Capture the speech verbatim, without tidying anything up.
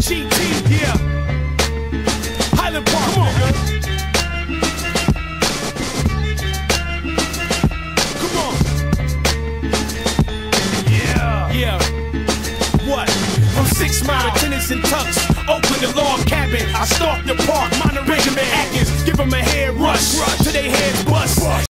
G T, yeah. Highland Park, come on, come on. Yeah, yeah. What? From Six Mile to Tennis and Tucks, Oakland to Log Cabin, I stalk the park, Monterey, Benjamin Atkins, give them a head rush, till they heads bust.